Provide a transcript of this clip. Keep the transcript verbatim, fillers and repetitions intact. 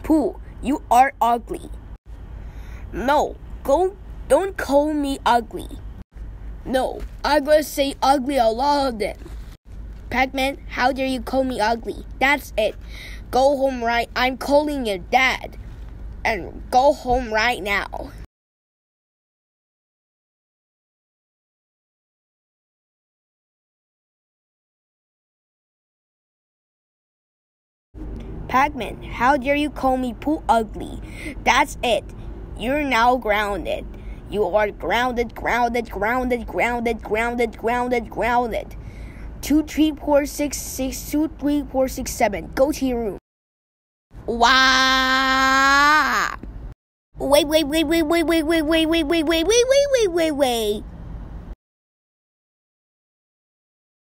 Pooh, you are ugly. No, go, don't call me ugly. No, I'm gonna say ugly a lot of them. Pac-Man, how dare you call me ugly? That's it. Go home right. I'm calling your dad. And go home right now. Pac-Man, how dare you call me Pooh ugly? That's it. You're now grounded. You are grounded, grounded, grounded, grounded, grounded, grounded, grounded. Two, three, four, six, six, two, three, four, six, seven. Go to your room. Wow! Wait, wait, wait, wait, wait, wait, wait, wait, wait, wait, wait, wait, wait, wait, wait, wait.